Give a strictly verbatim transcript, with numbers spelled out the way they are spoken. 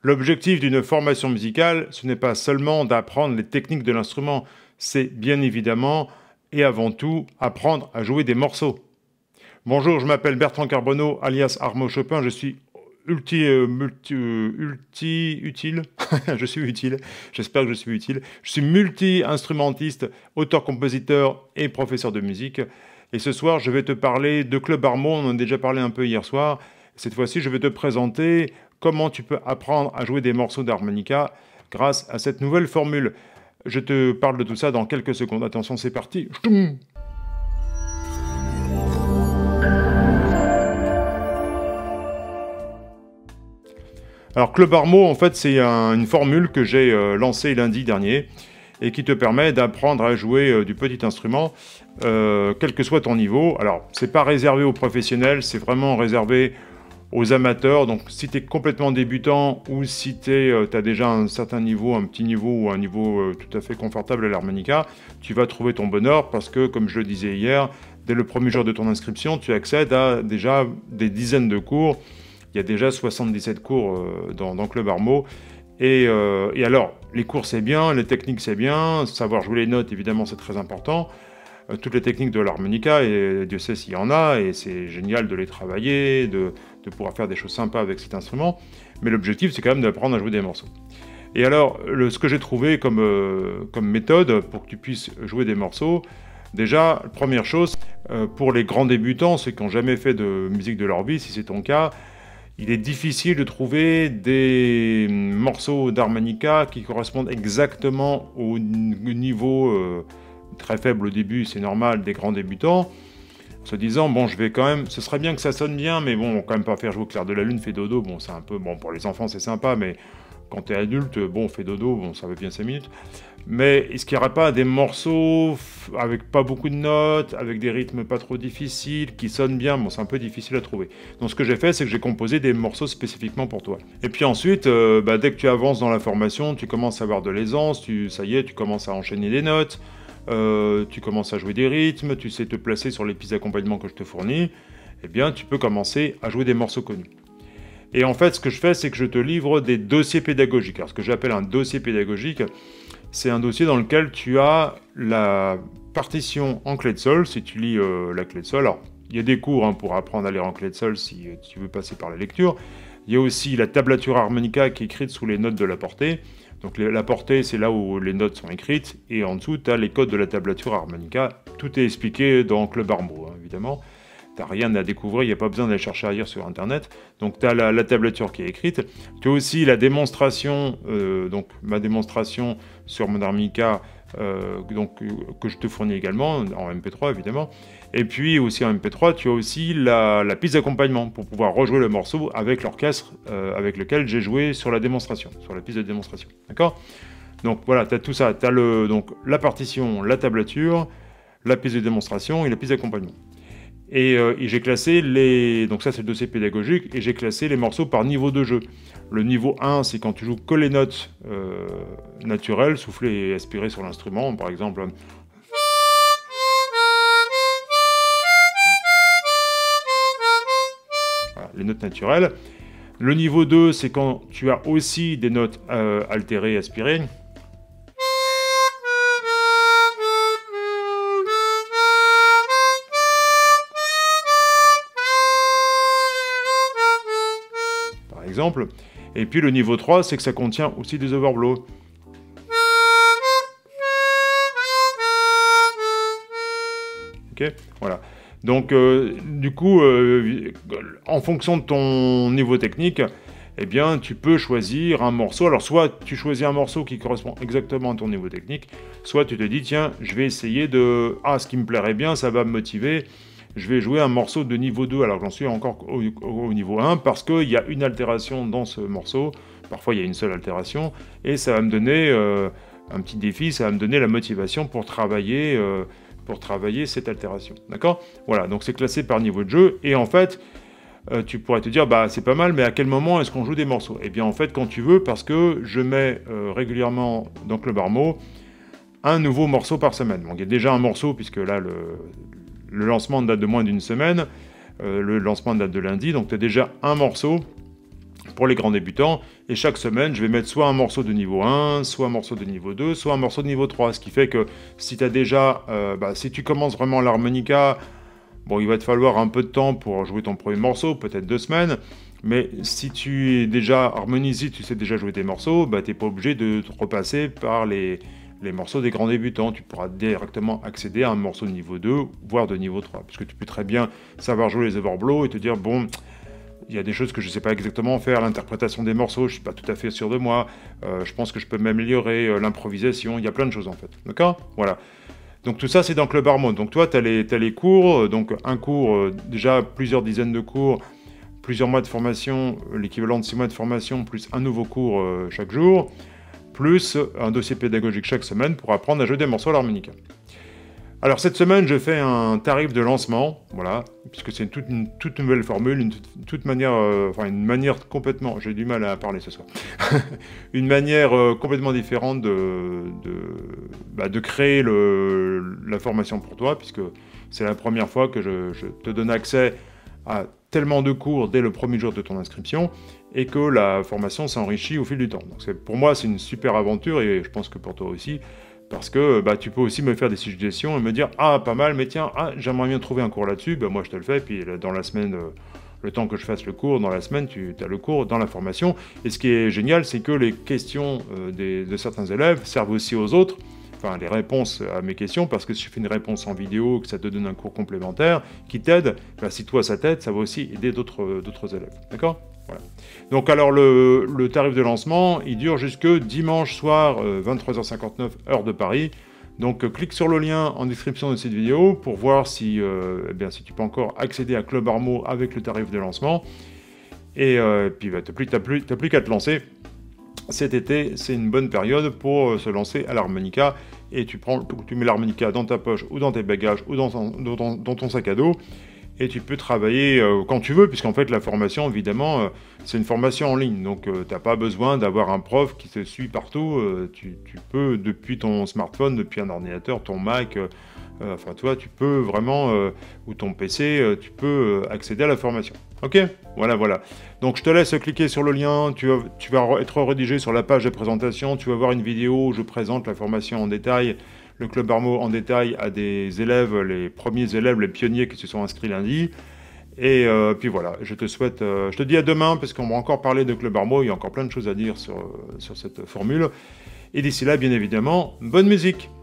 L'objectif d'une formation musicale, ce n'est pas seulement d'apprendre les techniques de l'instrument, c'est bien évidemment et avant tout apprendre à jouer des morceaux. Bonjour, je m'appelle Bertrand Carbonneau, alias Armo Chopin, je suis ulti, euh, multi, euh, ulti utile, je suis utile, j'espère que je suis utile. Je suis multi-instrumentiste, auteur-compositeur et professeur de musique. Et ce soir, je vais te parler de Club Armo, on en a déjà parlé un peu hier soir. Cette fois-ci, je vais te présenter comment tu peux apprendre à jouer des morceaux d'harmonica grâce à cette nouvelle formule. Je te parle de tout ça dans quelques secondes. Attention, c'est parti. Alors, Club Armo, en fait, c'est un, une formule que j'ai euh, lancée lundi dernier et qui te permet d'apprendre à jouer euh, du petit instrument, euh, quel que soit ton niveau. Alors, c'est pas réservé aux professionnels, c'est vraiment réservé aux amateurs. Donc, si tu es complètement débutant ou si tu euh, as déjà un certain niveau, un petit niveau ou un niveau euh, tout à fait confortable à l'harmonica, tu vas trouver ton bonheur parce que, comme je le disais hier, dès le premier jour de ton inscription, tu accèdes à déjà des dizaines de cours. Il y a déjà soixante-dix-sept cours euh, dans, dans Club Armo. Et, euh, et alors, les cours c'est bien, les techniques c'est bien, savoir jouer les notes évidemment c'est très important. Euh, toutes les techniques de l'harmonica, et Dieu sait s'il y en a, et c'est génial de les travailler, de, de pouvoir faire des choses sympas avec cet instrument. Mais l'objectif c'est quand même d'apprendre à jouer des morceaux. Et alors, le, ce que j'ai trouvé comme, euh, comme méthode pour que tu puisses jouer des morceaux, déjà, première chose, euh, pour les grands débutants, ceux qui n'ont jamais fait de musique de leur vie, si c'est ton cas, il est difficile de trouver des morceaux d'harmonica qui correspondent exactement au niveau euh, très faible au début, c'est normal, des grands débutants, en se disant, bon, je vais quand même, ce serait bien que ça sonne bien, mais bon, on va quand même pas faire jouer Clair de la Lune, fait dodo, bon, c'est un peu, bon, pour les enfants, c'est sympa, mais quand tu es adulte, bon, fait dodo, bon, ça va bien cinq minutes. Mais est-ce qu'il n'y aurait pas des morceaux avec pas beaucoup de notes, avec des rythmes pas trop difficiles, qui sonnent bien? Bon, c'est un peu difficile à trouver. Donc ce que j'ai fait, c'est que j'ai composé des morceaux spécifiquement pour toi. Et puis ensuite, euh, bah, dès que tu avances dans la formation, tu commences à avoir de l'aisance, tu, ça y est, tu commences à enchaîner des notes, euh, tu commences à jouer des rythmes, tu sais te placer sur les pistes d'accompagnement que je te fournis, eh bien tu peux commencer à jouer des morceaux connus. Et en fait, ce que je fais, c'est que je te livre des dossiers pédagogiques. Alors ce que j'appelle un dossier pédagogique, c'est un dossier dans lequel tu as la partition en clé de sol, si tu lis euh, la clé de sol. Alors, il y a des cours hein, pour apprendre à lire en clé de sol si euh, tu veux passer par la lecture. Il y a aussi la tablature harmonica qui est écrite sous les notes de la portée. Donc les, la portée, c'est là où les notes sont écrites. Et en dessous, tu as les codes de la tablature harmonica. Tout est expliqué dans Club Armo, hein, évidemment. Tu n'as rien à découvrir, il n'y a pas besoin d'aller chercher ailleurs sur Internet. Donc tu as la, la tablature qui est écrite. Tu as aussi la démonstration, euh, donc ma démonstration sur mon harmonica, euh, donc, euh, que je te fournis également, en M P trois évidemment. Et puis aussi en M P trois, tu as aussi la, la piste d'accompagnement pour pouvoir rejouer le morceau avec l'orchestre euh, avec lequel j'ai joué sur la démonstration, sur la piste de démonstration. D'accord? Donc voilà, tu as tout ça. Tu as le, donc, la partition, la tablature, la piste de démonstration et la piste d'accompagnement. Et, euh, et j'ai classé les... Donc ça, c'est le dossier pédagogique. Et j'ai classé les morceaux par niveau de jeu. Le niveau un, c'est quand tu joues que les notes euh, naturelles, soufflées et aspirées sur l'instrument. Par exemple... Voilà, les notes naturelles. Le niveau deux, c'est quand tu as aussi des notes euh, altérées et aspirées. Exemple. Et puis le niveau trois, c'est que ça contient aussi des overblows. Ok, voilà. Donc, euh, du coup, euh, en fonction de ton niveau technique, eh bien, tu peux choisir un morceau. Alors, soit tu choisis un morceau qui correspond exactement à ton niveau technique, soit tu te dis, tiens, je vais essayer de... Ah, ce qui me plairait bien, ça va me motiver. Je vais jouer un morceau de niveau deux, alors que j'en suis encore au, au, au niveau un, parce qu'il y a une altération dans ce morceau. Parfois, il y a une seule altération, et ça va me donner euh, un petit défi, ça va me donner la motivation pour travailler, euh, pour travailler cette altération. D'accord? Voilà, donc c'est classé par niveau de jeu, et en fait, euh, tu pourrais te dire, bah c'est pas mal, mais à quel moment est-ce qu'on joue des morceaux? Eh bien, en fait, quand tu veux, parce que je mets euh, régulièrement dans Club Armo un nouveau morceau par semaine. Donc, il y a déjà un morceau, puisque là, le... Le lancement date de moins d'une semaine, euh, le lancement date de lundi, donc tu as déjà un morceau pour les grands débutants. Et chaque semaine, je vais mettre soit un morceau de niveau un, soit un morceau de niveau deux, soit un morceau de niveau trois. Ce qui fait que si tu as déjà, euh, bah, si tu commences vraiment l'harmonica, bon, il va te falloir un peu de temps pour jouer ton premier morceau, peut-être deux semaines. Mais si tu es déjà harmonisé, tu sais déjà jouer tes morceaux, bah, tu n'es pas obligé de te repasser par les, les morceaux des grands débutants. Tu pourras directement accéder à un morceau de niveau deux, voire de niveau trois. Parce que tu peux très bien savoir jouer les overblows et te dire, bon, il y a des choses que je ne sais pas exactement faire, l'interprétation des morceaux, je ne suis pas tout à fait sûr de moi, euh, je pense que je peux m'améliorer, euh, l'improvisation, il y a plein de choses en fait. D'accord ? Voilà. Donc tout ça, c'est dans Club Harmon. Donc toi, tu as les, t'as les cours, donc un cours, euh, déjà plusieurs dizaines de cours, plusieurs mois de formation, l'équivalent de six mois de formation, plus un nouveau cours euh, chaque jour, plus un dossier pédagogique chaque semaine pour apprendre à jouer des morceaux à l'harmonica. Alors cette semaine, je fais un tarif de lancement, voilà, puisque c'est toute une toute nouvelle formule, une toute, toute manière, euh, enfin une manière complètement, j'ai du mal à parler ce soir, une manière euh, complètement différente de, de, bah, de créer le, la formation pour toi, puisque c'est la première fois que je, je te donne accès à tellement de cours dès le premier jour de ton inscription, et que la formation s'enrichit au fil du temps. Donc pour moi, c'est une super aventure, et je pense que pour toi aussi, parce que bah, tu peux aussi me faire des suggestions et me dire « Ah, pas mal, mais tiens, ah, j'aimerais bien trouver un cours là-dessus. » Ben, moi, je te le fais, puis dans la semaine, euh, le temps que je fasse le cours, dans la semaine, tu as le cours dans la formation. Et ce qui est génial, c'est que les questions euh, des, de certains élèves servent aussi aux autres, enfin, les réponses à mes questions, parce que si je fais une réponse en vidéo, que ça te donne un cours complémentaire qui t'aide, ben, si toi, ça t'aide, ça va aussi aider d'autres d'autres élèves. D'accord ? Voilà. Donc alors le, le tarif de lancement, il dure jusque dimanche soir, euh, vingt-trois heures cinquante-neuf, heure de Paris. Donc euh, clique sur le lien en description de cette vidéo pour voir si, euh, eh bien, si tu peux encore accéder à Club Harmon avec le tarif de lancement. Et euh, puis bah, tu n'as plus, t'as plus, t'as plus qu'à te lancer. Cet été, c'est une bonne période pour euh, se lancer à l'harmonica. Et tu, prends, tu mets l'harmonica dans ta poche ou dans tes bagages ou dans ton, dans, dans ton sac à dos. Et tu peux travailler euh, quand tu veux, puisqu'en fait la formation, évidemment, euh, c'est une formation en ligne. Donc euh, tu n'as pas besoin d'avoir un prof qui te suit partout. Euh, tu, tu peux, depuis ton smartphone, depuis un ordinateur, ton Mac, euh, euh, enfin toi, tu peux vraiment, euh, ou ton P C, euh, tu peux euh, accéder à la formation. Ok ? Voilà, voilà. Donc je te laisse cliquer sur le lien, tu vas, tu vas être redirigé sur la page de présentation, tu vas voir une vidéo où je présente la formation en détail, le Club Harmon en détail à des élèves, les premiers élèves, les pionniers qui se sont inscrits lundi. Et euh, puis voilà, je te souhaite, euh, je te dis à demain, parce qu'on va encore parler de Club Harmon, il y a encore plein de choses à dire sur, sur cette formule. Et d'ici là, bien évidemment, bonne musique!